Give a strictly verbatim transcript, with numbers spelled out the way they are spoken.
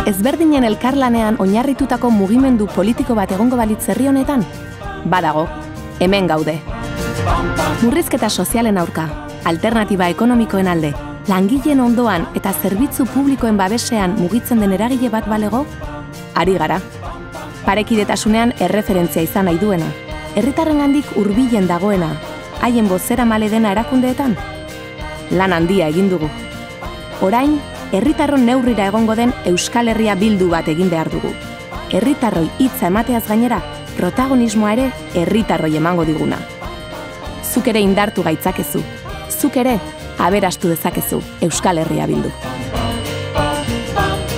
Ezberdinen elkarlanean oinarritutako mugimendu politiko bat egongo balitz herri honetan? Badago, hemen gaude. Murrizketa sozialen aurka, alternatiba ekonomikoen alde, langileen ondoan eta zerbitzu publikoen babesean mugitzen den eragile bat balego? Ari gara. Parekidetasunean erreferentzia izan nahi duena, herritarrengandik hurbilen dagoena, haien bozeramale dena erakundeetan? Lan handia egin dugu. Orain, herritarron neurrira egongo den Euskal Herria bildu bat egin behar dugu. Herritarroi hitza emateaz gainera, protagonismoa ere herritarroi emango diguna. Zuk ere indartu gaitzakezu. Zuk ere aberastu dezakezu Euskal Herria bildu.